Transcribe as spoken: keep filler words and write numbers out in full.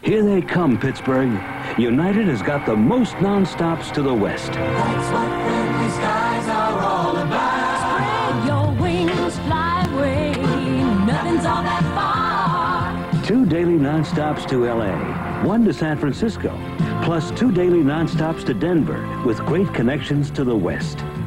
Here they come, Pittsburgh. United has got the most nonstops to the west. That's what friendly skies are all about. Spread your wings, fly away. Nothing's all that far. Two daily nonstops to L A, one to San Francisco, plus two daily nonstops to Denver with great connections to the west.